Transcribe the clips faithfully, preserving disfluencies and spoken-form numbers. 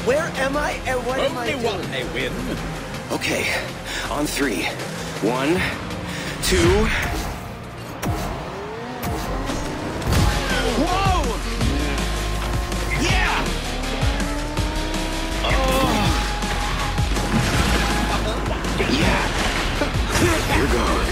Where am I and what am I Only doing? one may win. Okay, on three. One, two. Whoa! Yeah! Yeah. Here goes.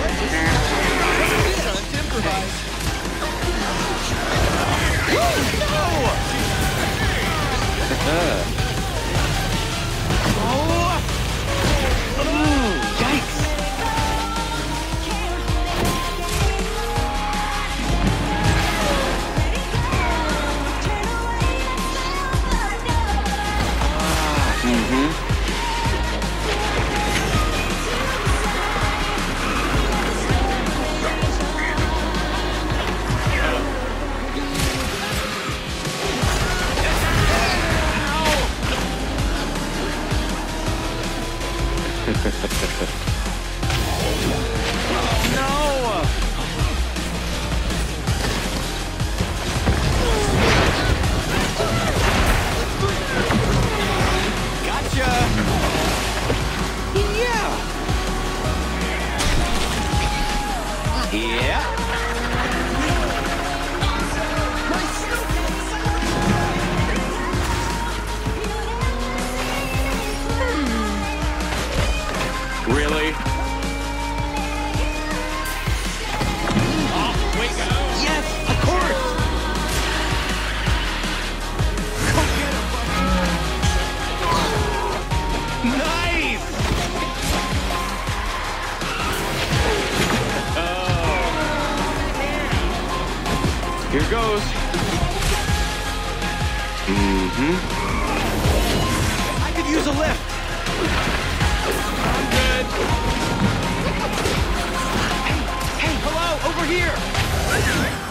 Really? Off we go! Yes, of course. Nice! Oh. Here goes. Mm-hmm. I could use a lift. I'm good. Hey, hello, over here.